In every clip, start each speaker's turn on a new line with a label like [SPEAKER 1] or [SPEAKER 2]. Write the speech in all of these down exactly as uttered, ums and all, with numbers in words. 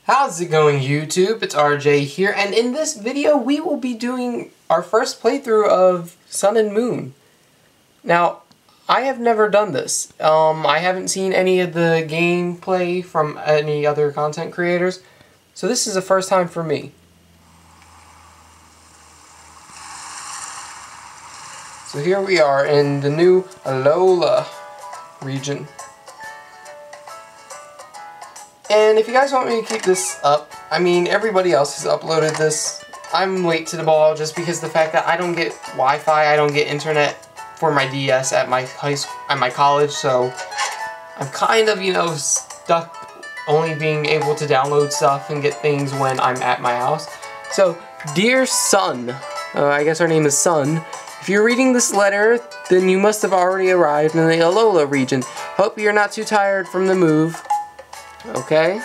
[SPEAKER 1] How's it going, YouTube? It's R J here, and in this video we will be doing our first playthrough of Sun and Moon. Now, I have never done this. Um, I haven't seen any of the gameplay from any other content creators, so this is the first time for me. So here we are in the new Alola region. And if you guys want me to keep this up, I mean, everybody else has uploaded this. I'm late to the ball just because the fact that I don't get Wi-Fi, I don't get internet for my D S at my high school, at my college, so I'm kind of, you know, stuck only being able to download stuff and get things when I'm at my house. So, dear Sun, uh, I guess our name is Sun, if you're reading this letter, then you must have already arrived in the Alola region. Hope you're not too tired from the move. Okay.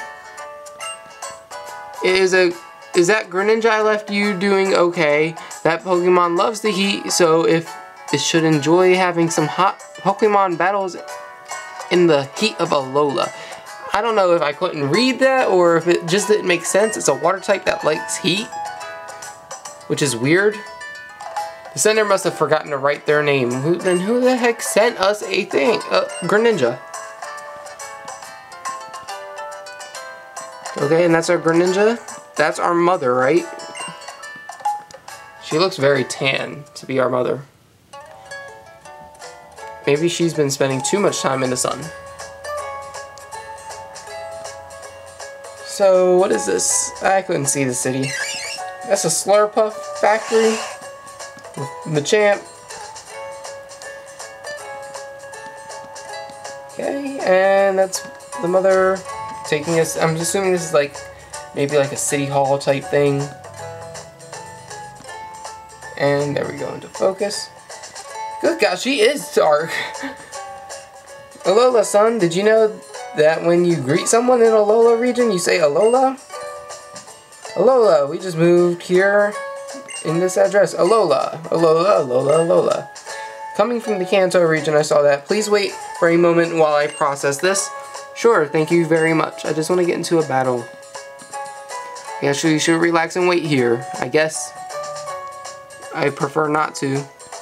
[SPEAKER 1] Is a is that Greninja I left you doing okay? That Pokemon loves the heat, so if it should enjoy having some hot Pokemon battles in the heat of Alola. I don't know if I couldn't read that or if it just didn't make sense. It's a water type that likes heat, which is weird. The sender must have forgotten to write their name. Who, then who the heck sent us a thing? Uh, Greninja. Okay, and that's our Greninja. That's our mother, right? She looks very tan to be our mother. Maybe she's been spending too much time in the sun. So, what is this? I couldn't see the city. That's a Slurpuff factory with the champ. Okay, and that's the mother taking us. I'm assuming this is like maybe like a city hall type thing. And there we go into focus. Good gosh, she is dark. Alola, son, did you know that when you greet someone in Alola region, you say Alola? Alola, we just moved here in this address. Alola, Alola, Alola, Alola. Coming from the Kanto region, I saw that. Please wait for a moment while I process this. Sure, thank you very much. I just want to get into a battle. Actually, you should relax and wait here. I guess I prefer not to.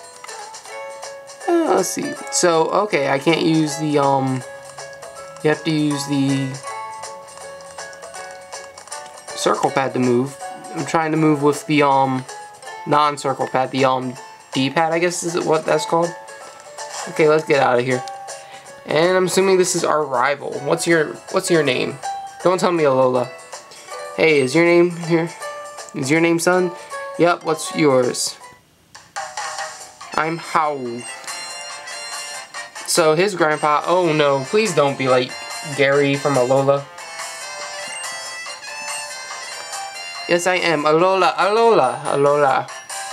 [SPEAKER 1] Uh, let's see. So, okay, I can't use the, um, you have to use the circle pad to move. I'm trying to move with the, um, non-circle pad, the, um, D-pad, I guess is what that's called. Okay, let's get out of here. And I'm assuming this is our rival. What's your What's your name? Don't tell me Alola. Hey, is your name here? Is your name Sun? Yep, what's yours? I'm How. So his grandpa, oh no, please don't be like Gary from Alola. Yes, I am. Alola, Alola, Alola.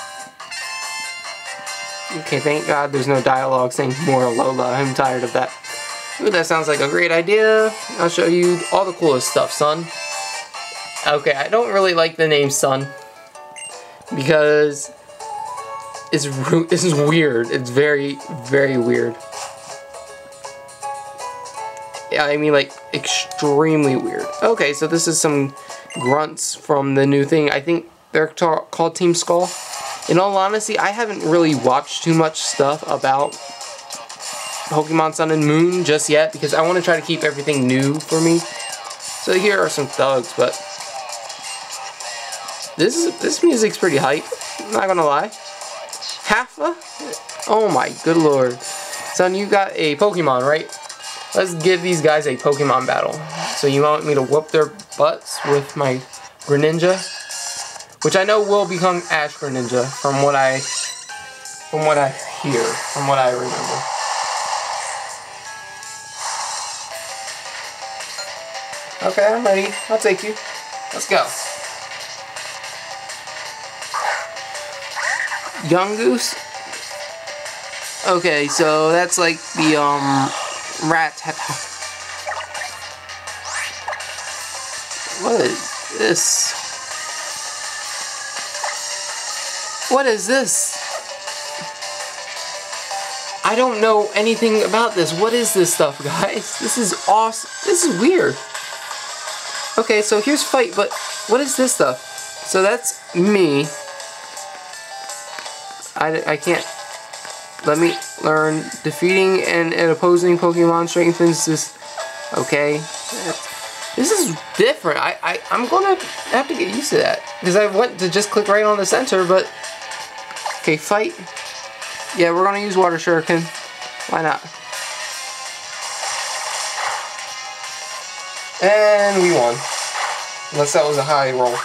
[SPEAKER 1] Okay, thank God there's no dialogue saying more Alola. I'm tired of that. Ooh, that sounds like a great idea. I'll show you all the coolest stuff, son. Okay, I don't really like the name Sun because it's it's weird. It's very, very weird. Yeah, I mean like extremely weird. Okay, so this is some grunts from the new thing. I think they're called Team Skull. In all honesty, I haven't really watched too much stuff about Pokemon Sun and Moon just yet because I want to try to keep everything new for me. So here are some thugs, but this is this music's pretty hype. I'm not gonna lie. Halfa? Oh my good lord. Son, you got a Pokemon, right? Let's give these guys a Pokemon battle. So you want me to whoop their butts with my Greninja? Which I know will become Ash-Greninja from what I from what I hear, from what I remember. Okay, I'm ready. I'll take you. Let's go. Young Goose? Okay, so that's like the um rat. What is this? What is this? I don't know anything about this. What is this stuff, guys? This is awesome. This is weird. Okay, so here's fight, but what is this stuff? So that's me. I, I can't. Let me learn. Defeating an, an opposing Pokemon strengthens this. Okay. This is different. I, I, I'm gonna have to get used to that. Because I went to just click right on the center, but... Okay, fight. Yeah, we're gonna use Water Shuriken. Why not? And we won. Unless that was a high roll.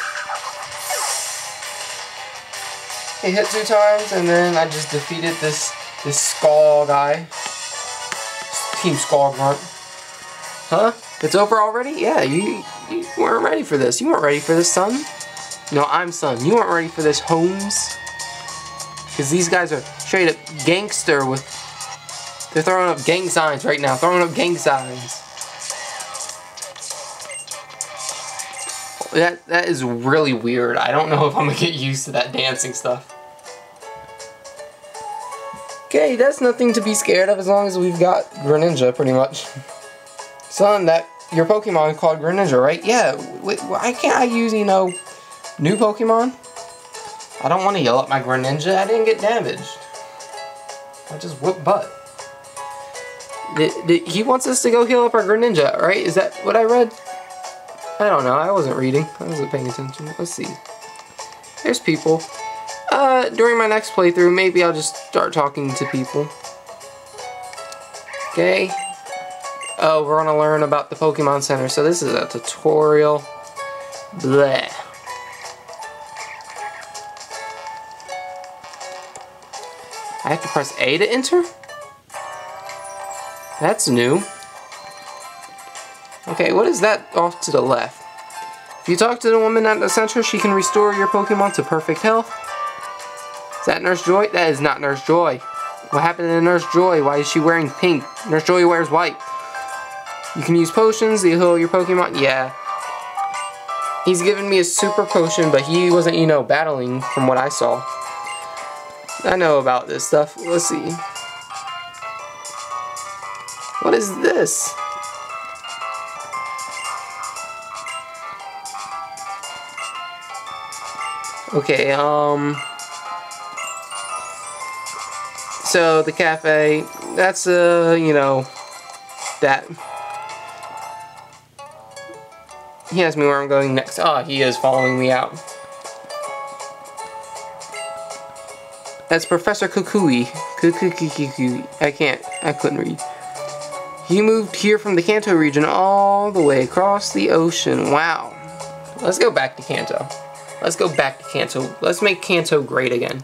[SPEAKER 1] He hit two times, and then I just defeated this this Skull guy. Team Skull Grunt. Huh? It's over already? Yeah, you, you weren't ready for this. You weren't ready for this, son. No, I'm son. You weren't ready for this, Holmes. Because these guys are straight up gangster with... They're throwing up gang signs right now. Throwing up gang signs. That, that is really weird. I don't know if I'm going to get used to that dancing stuff. Okay, that's nothing to be scared of as long as we've got Greninja, pretty much. Son, that your Pokemon called Greninja, right? Yeah, wait, why can't I use, you know, new Pokemon? I don't want to yell at my Greninja. I didn't get damaged. I just whooped butt. Did, did, he wants us to go heal up our Greninja, right? Is that what I read? I don't know. I wasn't reading. I wasn't paying attention. Let's see. There's people. Uh, during my next playthrough, maybe I'll just start talking to people. Okay. Oh, we're gonna learn about the Pokemon Center. So this is a tutorial. Bleh. I have to press A to enter? That's new. Okay, what is that off to the left? If you talk to the woman at the center, she can restore your Pokemon to perfect health. Is that Nurse Joy? That is not Nurse Joy. What happened to Nurse Joy? Why is she wearing pink? Nurse Joy wears white. You can use potions to heal your Pokemon. Yeah. He's given me a super potion, but he wasn't, you know, battling from what I saw. I know about this stuff. Let's see. What is this? Okay, um... so, the cafe, that's, uh, you know, that. He asked me where I'm going next. Ah, he is following me out. That's Professor Kukui. Kukui. I can't, I couldn't read. He moved here from the Kanto region all the way across the ocean. Wow. Let's go back to Kanto. Let's go back to Kanto. Let's make Kanto great again.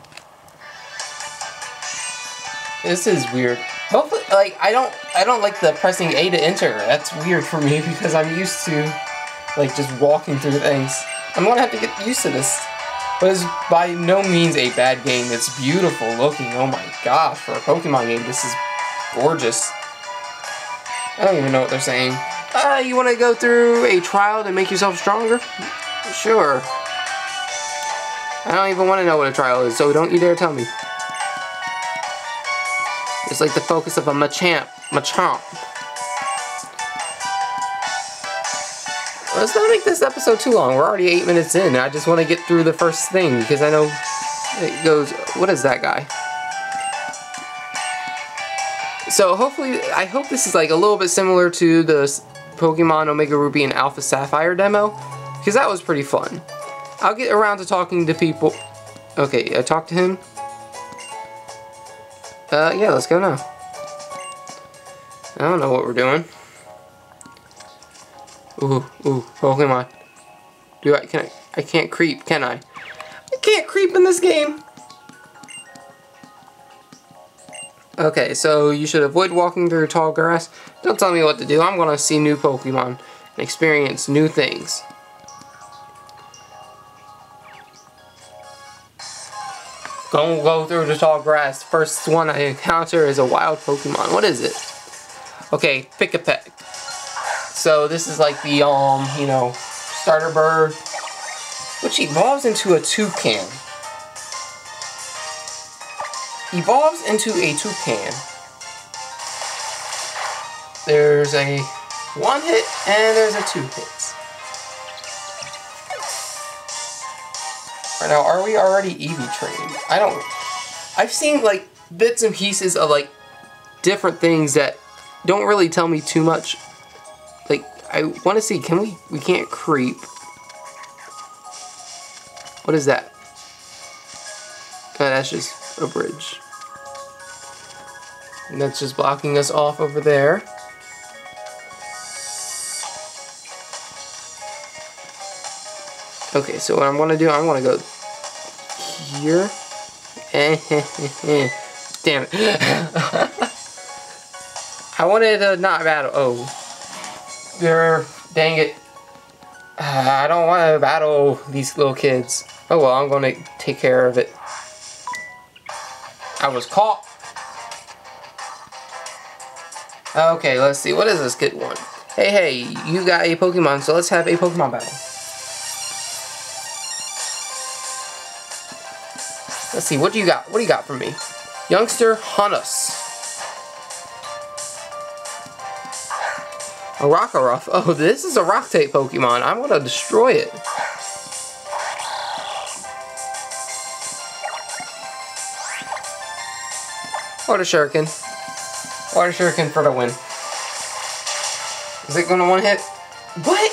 [SPEAKER 1] This is weird. Hopefully, like, I don't, I don't like the pressing A to enter. That's weird for me because I'm used to, like, just walking through things. I'm gonna have to get used to this. But it's by no means a bad game. It's beautiful looking. Oh my gosh, for a Pokemon game, this is gorgeous. I don't even know what they're saying. Uh, you want to go through a trial to make yourself stronger? Sure. I don't even want to know what a trial is, so don't you dare tell me. It's like the focus of a Machamp. Machamp. Let's not make this episode too long. We're already eight minutes in. I just want to get through the first thing because I know it goes... What is that guy? So hopefully, I hope this is like a little bit similar to the Pokemon Omega Ruby and Alpha Sapphire demo because that was pretty fun. I'll get around to talking to people. Okay, I talked to him. Uh, yeah, let's go now. I don't know what we're doing. Ooh, ooh, Pokemon. Do I, can I, I can't creep, can I? I can't creep in this game! Okay, so you should avoid walking through tall grass. Don't tell me what to do. I'm gonna see new Pokemon and experience new things. Don't go through the tall grass. First one I encounter is a wild Pokemon. What is it? Okay, pick a pet. So this is like the, um, you know, starter bird, which evolves into a toucan. Evolves into a toucan. There's a one hit and there's a two hits. Now, are we already Eevee trained? I don't... I've seen, like, bits and pieces of, like, different things that don't really tell me too much. Like, I want to see, can we... We can't creep. What is that? Oh, that's just a bridge. And that's just blocking us off over there. Okay, so what I'm going to do, I'm going to go here. Damn it. I wanted to not battle. Oh. There. Dang it. I don't want to battle these little kids. Oh well, I'm going to take care of it. I was caught. Okay, let's see. What does this kid want? Hey, hey, you got a Pokemon, so let's have a Pokemon battle. Let's see, what do you got? What do you got for me? Youngster, hunt us. A Rockruff. Oh, this is a rock type Pokemon. I'm gonna destroy it. Water Shuriken. Water Shuriken for the win. Is it gonna one hit? What?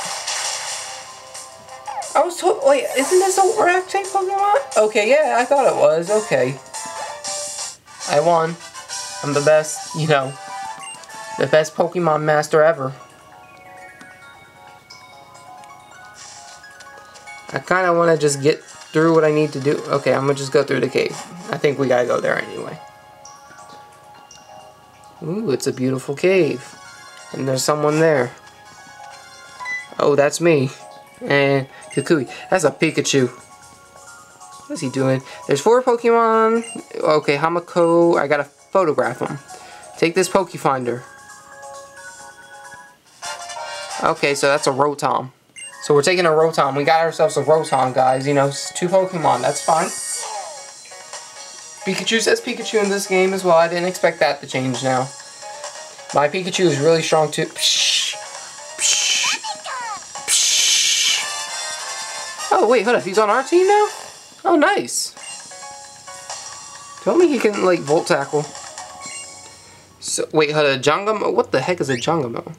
[SPEAKER 1] I was told. Wait, isn't this a rock type Pokemon? Okay, yeah, I thought it was. Okay. I won. I'm the best, you know, the best Pokemon master ever. I kind of want to just get through what I need to do. Okay, I'm going to just go through the cave. I think we got to go there anyway. Ooh, it's a beautiful cave. And there's someone there. Oh, that's me. And Kukui. That's a Pikachu. What's he doing? There's four Pokemon. Okay, Hamako. I gotta photograph them. Take this Pokefinder. Okay, so that's a Rotom. So we're taking a Rotom. We got ourselves a Rotom, guys. You know, two Pokemon. That's fine. Pikachu says Pikachu in this game as well. I didn't expect that to change now. My Pikachu is really strong too. Psh, psh, psh. Oh, wait, hold up. He's on our team now? Oh, nice. Tell me he can, like, Volt Tackle. So, wait, hold up. Jangamo? What the heck is a Jangamo?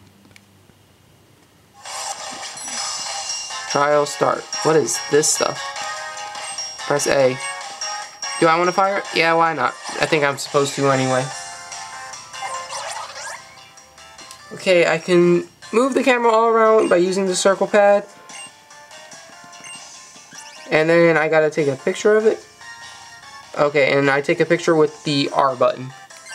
[SPEAKER 1] Trial start. What is this stuff? Press A. Do I want to fire it? Yeah, why not? I think I'm supposed to anyway. Okay, I can move the camera all around by using the circle pad. And then I gotta take a picture of it. Okay, and I take a picture with the R button.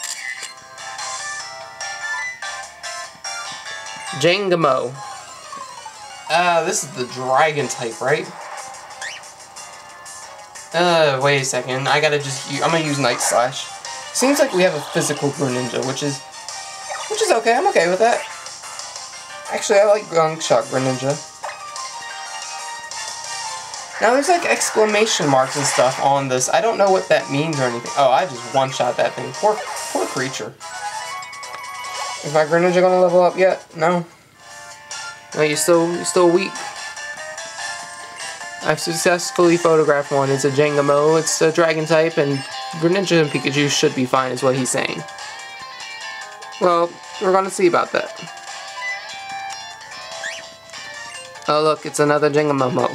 [SPEAKER 1] Jangamo. Ah, uh, this is the dragon type, right? Uh, wait a second. I gotta just use, I'm gonna use Night Slash. Seems like we have a physical Greninja, which is, which is okay. I'm okay with that. Actually, I like Gunk Shot Greninja. Now, there's like exclamation marks and stuff on this. I don't know what that means or anything. Oh, I just one-shot that thing. Poor, poor creature. Is my Greninja gonna level up yet? No. No, you're still, you're still weak. I've successfully photographed one. It's a Jangamo. It's a dragon type, and Greninja and Pikachu should be fine, is what he's saying. Well, we're gonna see about that. Oh, look, it's another Jangamo.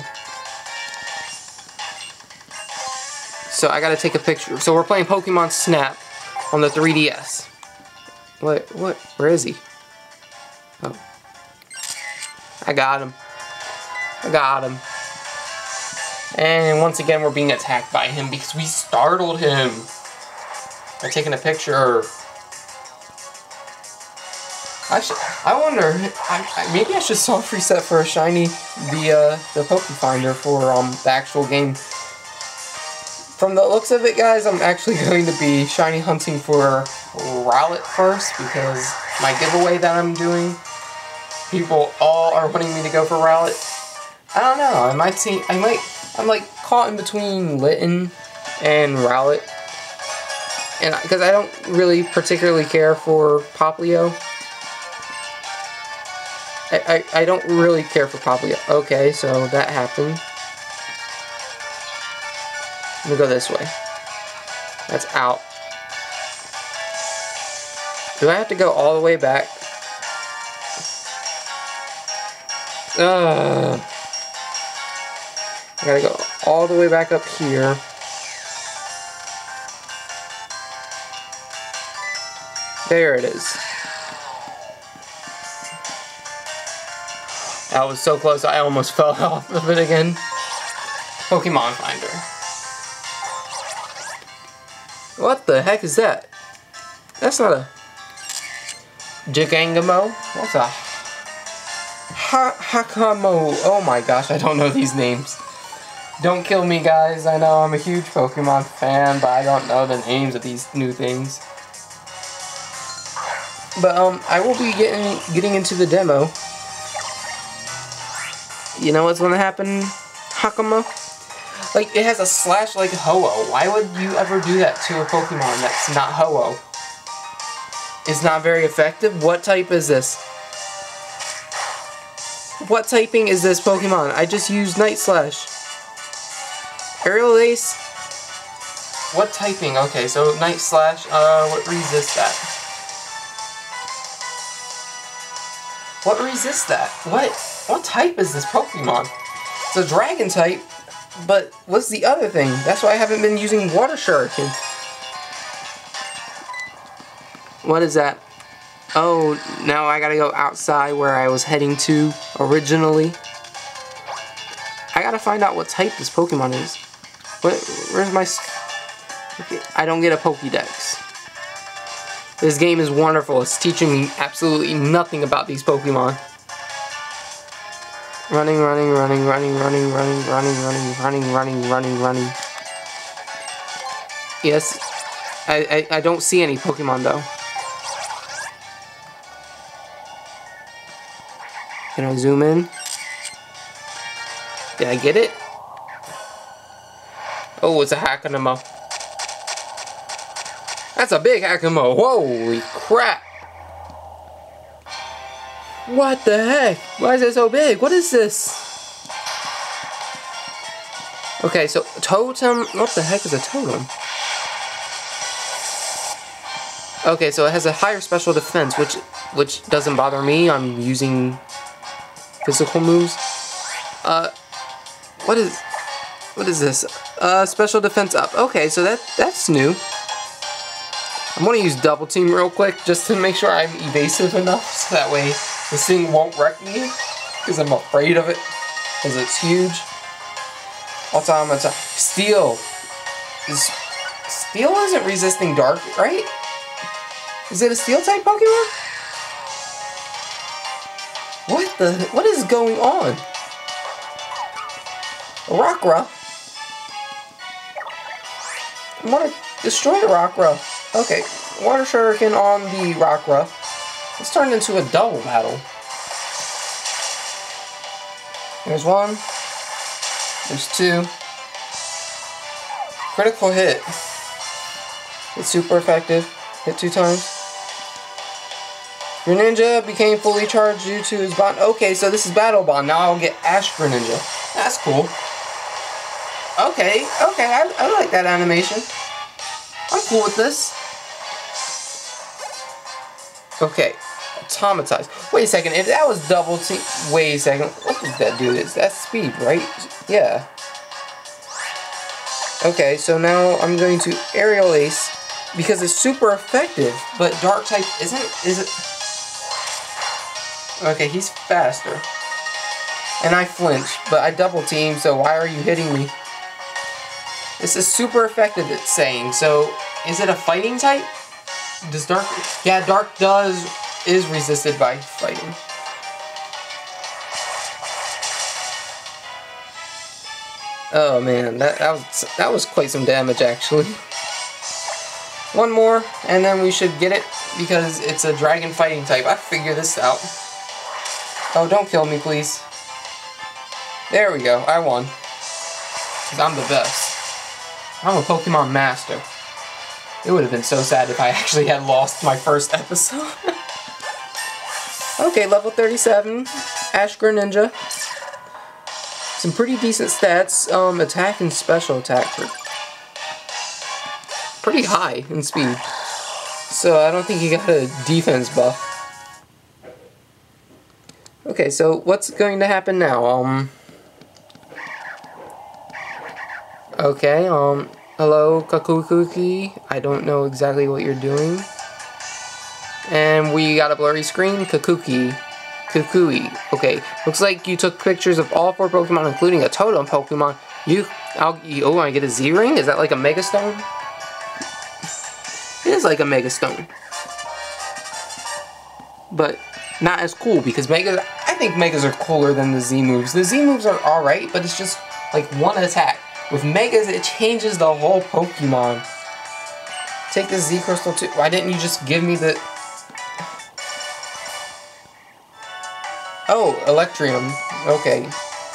[SPEAKER 1] So I gotta take a picture. So we're playing Pokemon Snap on the three D S. What? What? Where is he? Oh. I got him. I got him. And once again, we're being attacked by him because we startled him by taking a picture. I should. I wonder. I, I, maybe I should soft reset for a shiny the uh, the Pokefinder for um the actual game. From the looks of it, guys, I'm actually going to be shiny hunting for Rowlet first because my giveaway that I'm doing, people all are wanting me to go for Rowlet. I don't know. I might see. I might. I'm like caught in between Litten and Rowlet, and because I don't really particularly care for Popplio. I, I I don't really care for Popplio. Okay, so that happened. Let me go this way. That's out. Do I have to go all the way back? Ugh. I gotta go all the way back up here. There it is. That was so close, I almost fell off of it again. Pokemon Finder. What the heck is that? That's not a Gigangamo. That's a ha Hakamo. Oh my gosh, I don't know these names. Don't kill me, guys. I know I'm a huge Pokemon fan, but I don't know the names of these new things. But um, I will be getting getting into the demo. You know what's gonna happen, Hakamo? Like, it has a slash like Ho-Oh. Why would you ever do that to a Pokemon that's not Ho-Oh? It's not very effective. What type is this? What typing is this Pokemon? I just used Night Slash. Aerial Ace? What typing? Okay, so Night Slash, uh, what resists that? What resists that? What? What type is this Pokemon? It's a Dragon type, but what's the other thing? That's why I haven't been using Water Shuriken. What is that? Oh, now I gotta go outside where I was heading to originally. I gotta find out what type this Pokemon is. What, where's my... Okay, I don't get a Pokédex. This game is wonderful. It's teaching me absolutely nothing about these Pokemon. Running, running, running, running, running, running, running, running, running, running, running, running. Yes, I, I, I don't see any Pokemon though. Can I zoom in? Did I get it? Oh, it's a Hakamo. That's a big Hakamo. Holy crap. What the heck? Why is it so big? What is this? Okay, so Totem. What the heck is a Totem? Okay, so it has a higher special defense, which which doesn't bother me. I'm using physical moves. Uh, what is what is this? Uh, special defense up. Okay, so that that's new. I'm gonna use Double Team real quick just to make sure I'm evasive enough, so that way this thing won't wreck me, because I'm afraid of it, because it's huge. Also, I'm gonna Steel. Is Steel isn't resisting Dark, right? Is it a Steel type Pokemon? What the? What is going on? Rockruff. I want to destroy the Rockruff. Okay, Water Shuriken on the Rockruff. It's turned into a double battle. There's one. There's two. Critical hit. It's super effective. Hit two times. Greninja became fully charged due to his bond. Okay, so this is Battle Bond. Now I'll get Ash-Greninja. That's cool. Okay, okay, I, I like that animation. I'm cool with this. Okay, Automatize. Wait a second, if that was double team. Wait a second, what did that do? Is that speed, right? Yeah. Okay, so now I'm going to Aerial Ace because it's super effective, but Dark type isn't. Is it? Okay, he's faster. And I flinch, but I double team, so why are you hitting me? This is super effective, it's saying. So, is it a fighting type? Does Dark... Yeah, Dark does... is resisted by fighting. Oh man, that, that was that was quite some damage actually. One more, and then we should get it, because it's a dragon fighting type. I figured this out. Oh, don't kill me, please. There we go, I won. Because I'm the best. I'm a Pokemon master. It would have been so sad if I actually had lost my first episode. Okay, level thirty-seven, Ash-Greninja. Some pretty decent stats, um, attack and special attack for pretty high in speed. So I don't think he got a defense buff. Okay, so what's going to happen now? Um. Okay, um, hello, Kakukuki. I don't know exactly what you're doing. And we got a blurry screen, Kakuki. Kukui. Okay, looks like you took pictures of all four Pokemon, including a totem Pokemon. You, I'll, you, oh, I get a Z-Ring? Is that like a Mega Stone? It is like a Mega Stone. But not as cool, because Megas, I think Megas are cooler than the Z-moves. The Z-moves are alright, but it's just like one attack. With Megas, it changes the whole Pokemon. Take the Z Crystal too. Why didn't you just give me the... Oh, Electrium. Okay.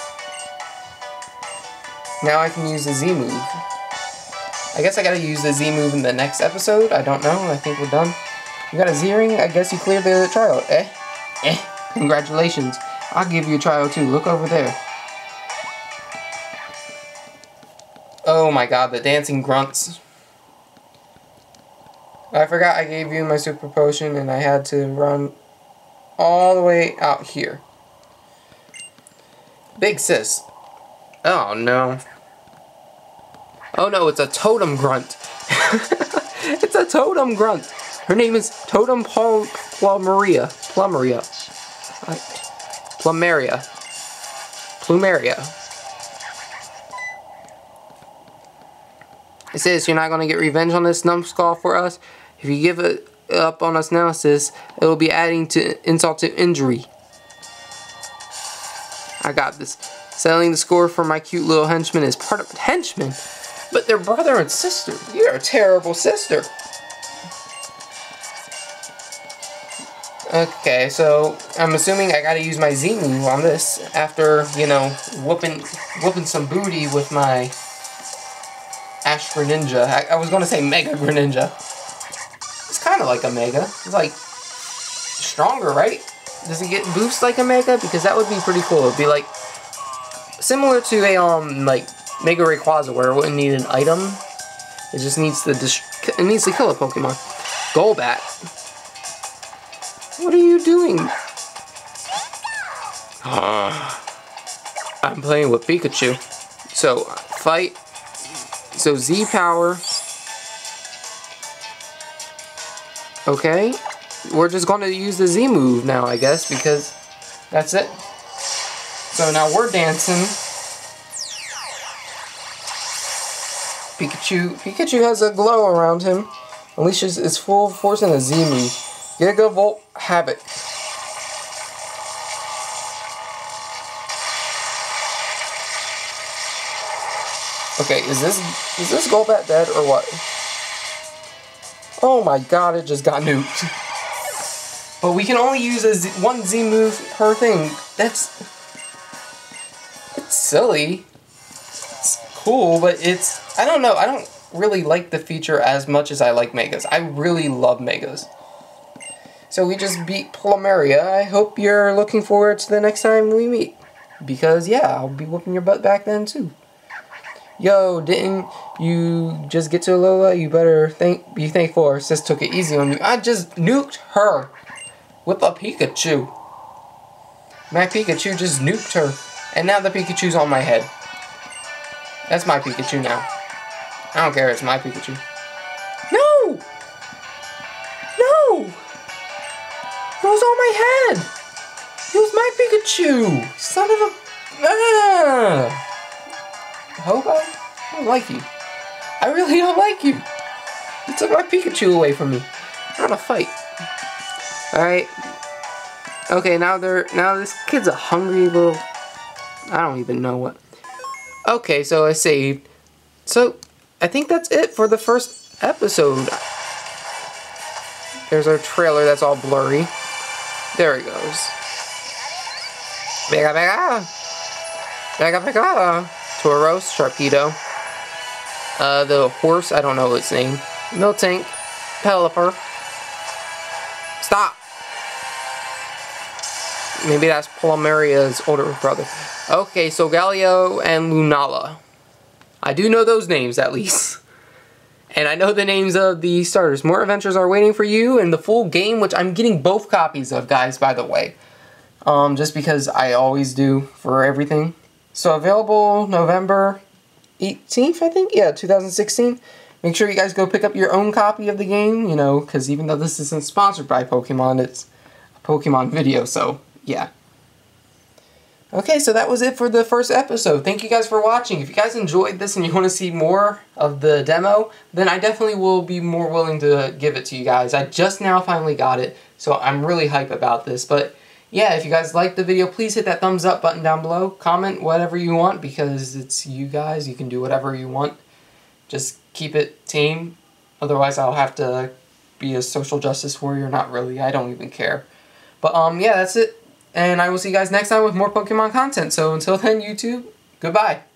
[SPEAKER 1] Now I can use the Z move. I guess I gotta use the Z move in the next episode. I don't know. I think we're done. You got a Z-Ring? I guess you cleared the trial. Eh? Eh? Congratulations. I'll give you a trial too. Look over there. Oh my god, the dancing grunts. I forgot I gave you my super potion and I had to run all the way out here. Big sis. Oh no. Oh no, it's a totem grunt. It's a totem grunt. Her name is Totem Paul Plumeria. Plumeria. Plumeria. Plumeria. It says you're not going to get revenge on this numbskull for us. If you give it up on us now, sis, it will be adding to insult to injury. I got this. Settling the score for my cute little henchman is part of henchman, but they're brother and sister. You're a terrible sister. Okay, so I'm assuming I gotta use my Z move on this after, you know, whooping whooping some booty with my Ash-Greninja. I, I was gonna say Mega Greninja. It's kind of like a Mega. It's like stronger, right? Does it get boosts like a Mega? Because that would be pretty cool. It'd be like similar to a um like Mega Rayquaza, where it wouldn't need an item. It just needs to dist it needs to kill a Pokemon. Golbat. What are you doing? I'm playing with Pikachu. So fight. So Z power. Okay. We're just going to use the Z move now, I guess, because that's it. So now we're dancing. Pikachu. Pikachu has a glow around him. Unleashes its full force in a Z move. Giga Volt Havoc. Okay, is this is this Golbat dead or what? Oh my god, it just got nuked. But we can only use a Z, one Z move per thing. That's it's silly. It's cool, but it's I don't know. I don't really like the feature as much as I like Megas. I really love Megas. So we just beat Plumeria. I hope you're looking forward to the next time we meet. Because yeah, I'll be whooping your butt back then too. Yo, didn't you just get to Alola? You better thank be thankful our sis took it easy on you. I just nuked her with a Pikachu. My Pikachu just nuked her. And now the Pikachu's on my head. That's my Pikachu now. I don't care, it's my Pikachu. No! No! It was on my head! It was my Pikachu! Son of a... Ah! Hobo? I don't like you. I really don't like you. You took my Pikachu away from me. I want to fight. Alright. Okay, now they're now this kid's a hungry little I don't even know what. Okay, so I saved. So I think that's it for the first episode. There's our trailer that's all blurry. There it goes. Mega Mega! Mega Mega! Tauros, Sharpedo, uh, the horse, I don't know its name, Miltank, Pelipper, stop! Maybe that's Plumeria's older brother. Okay, so Galio and Lunala. I do know those names, at least. And I know the names of the starters. More adventures are waiting for you, and the full game, which I'm getting both copies of, guys, by the way. Um, just because I always do for everything. So available November eighteenth, I think? Yeah, two thousand sixteen. Make sure you guys go pick up your own copy of the game, you know, because even though this isn't sponsored by Pokemon, it's a Pokemon video, so yeah. Okay, so that was it for the first episode. Thank you guys for watching. If you guys enjoyed this and you want to see more of the demo, then I definitely will be more willing to give it to you guys. I just now finally got it, so I'm really hype about this. But yeah, if you guys liked the video, please hit that thumbs up button down below. Comment whatever you want, because it's you guys. You can do whatever you want. Just keep it tame. Otherwise, I'll have to be a social justice warrior. Not really. I don't even care. But um, yeah, that's it. And I will see you guys next time with more Pokemon content. So until then, YouTube, goodbye.